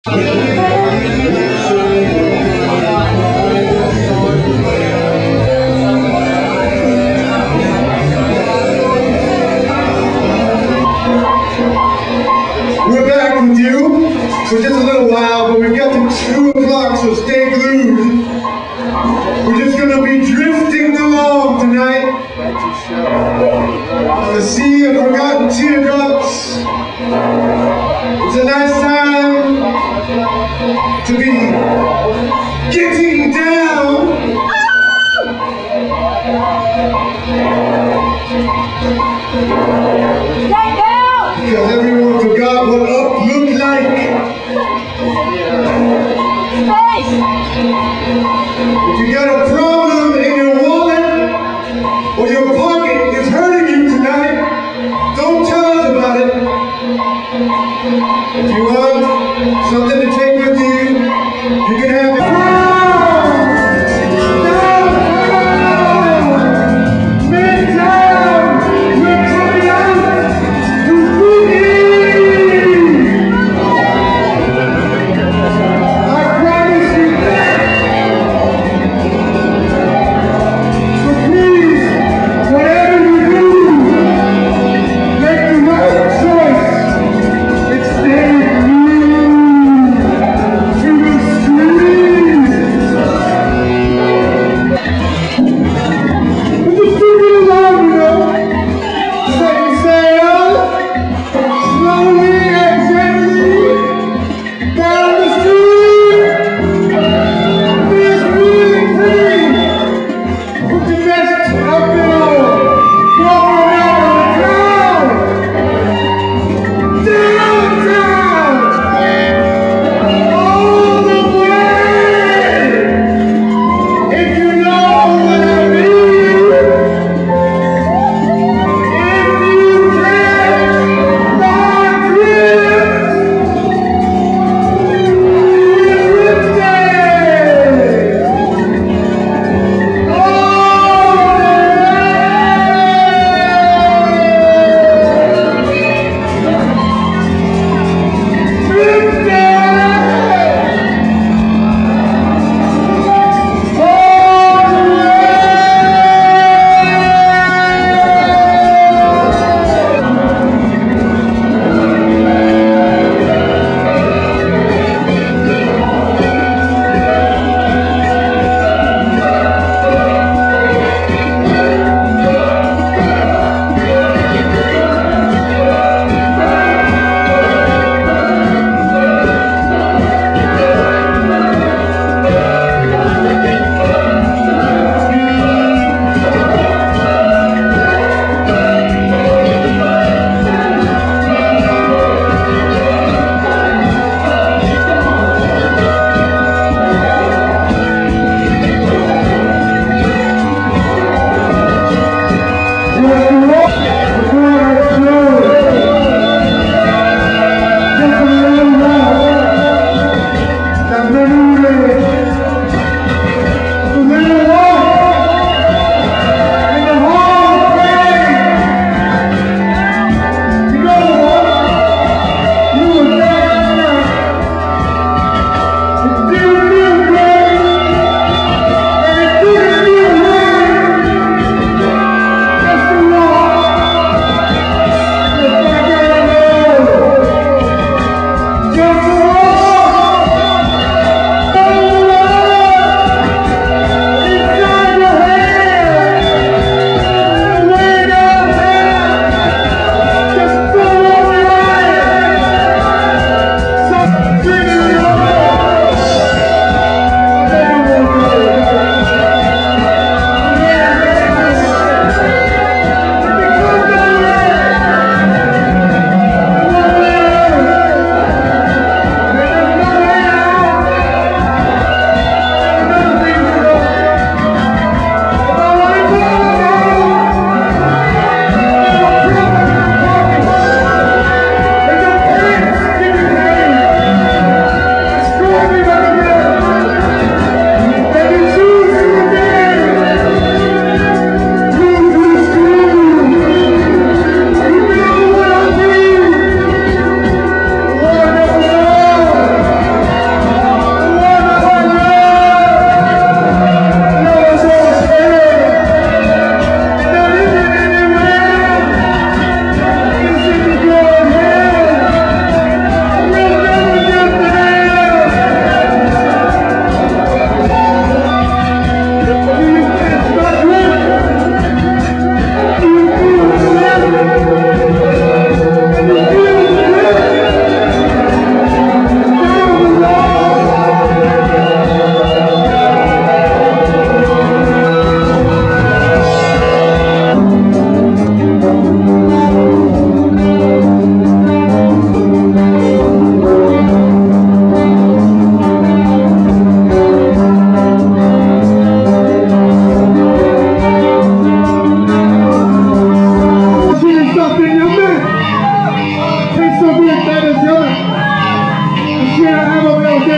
We're back with you for just a little while, but we've got to 2 o'clock, so stay glued. We're just going to be drifting along tonight. The sea of forgotten teardrops. It's a nice time to be getting down. Because everyone forgot what up looked like. If you got a problem in your wallet or your pocket is hurting you tonight, don't tell us about it. If you want something to take with you, you can have it. Midtown, we're coming out to boogie!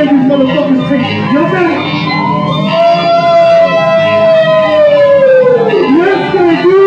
play these motherfuckers take. You ready? Yes, they do!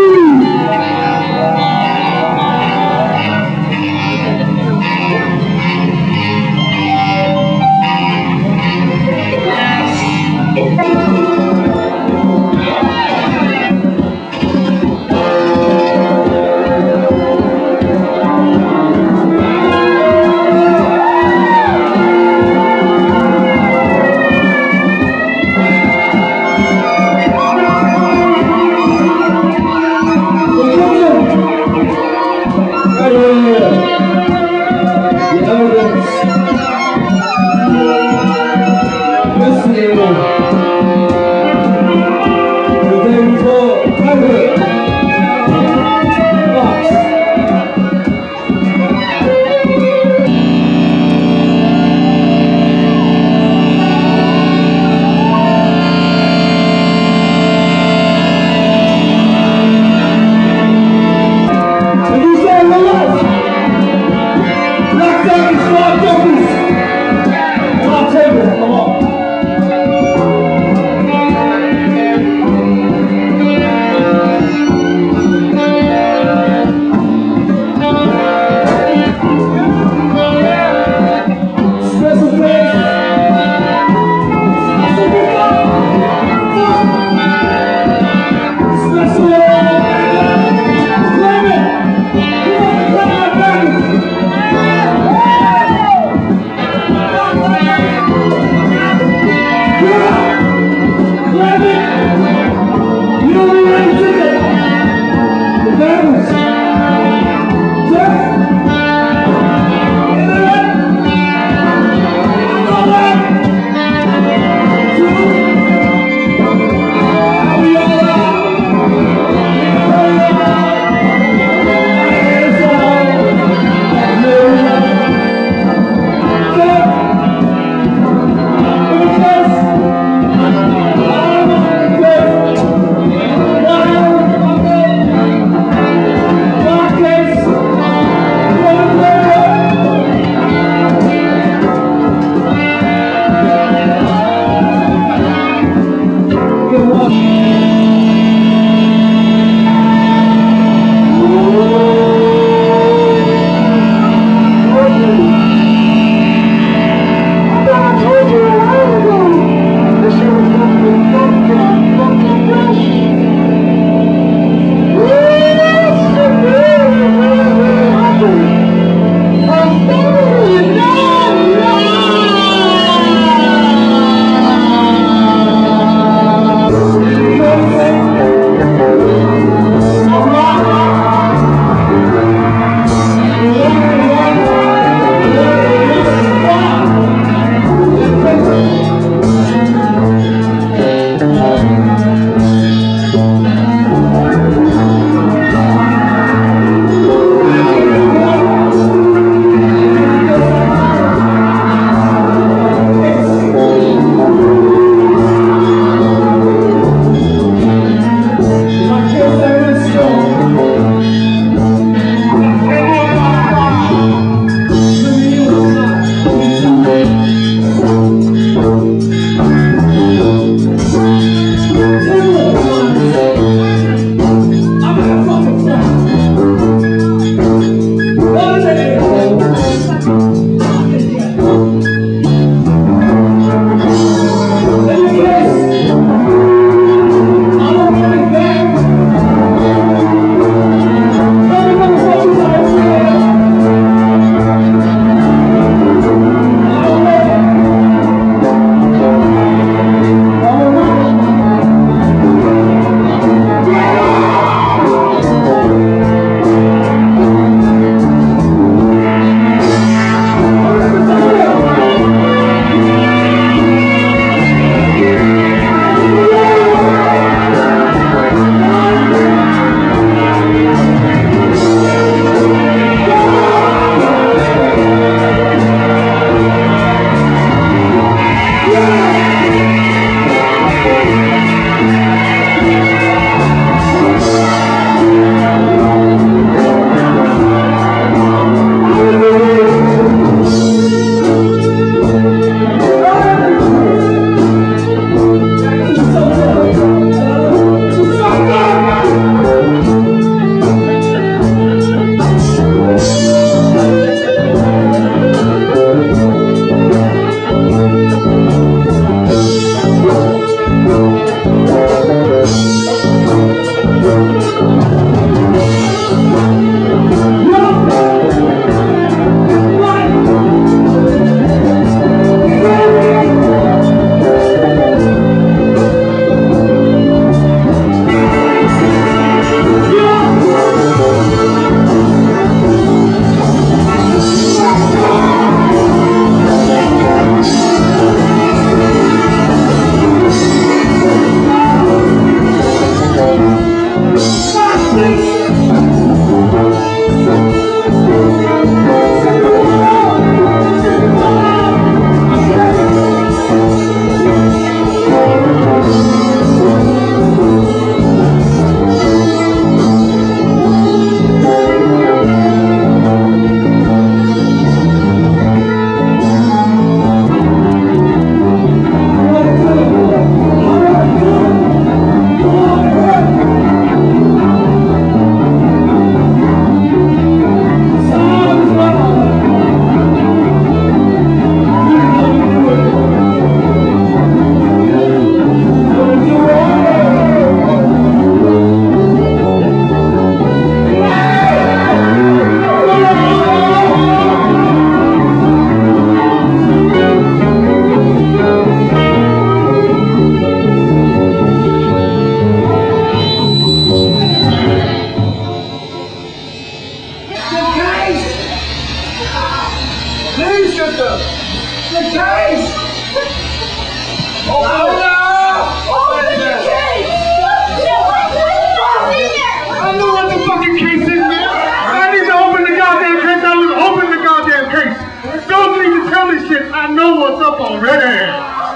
I know what the fucking case is, man. I need to open the goddamn case. I was open the goddamn case. Don't need to tell me shit. I know what's up already.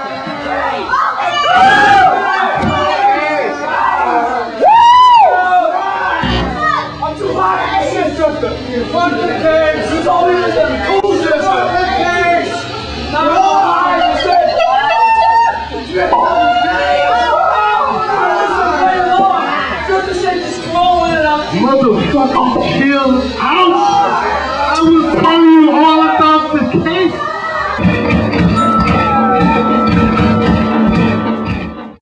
I'm too hot. I said something. Fuck the case. It's all in the cool system. Fuck the case. Not all high. Motherfucking chill out. I was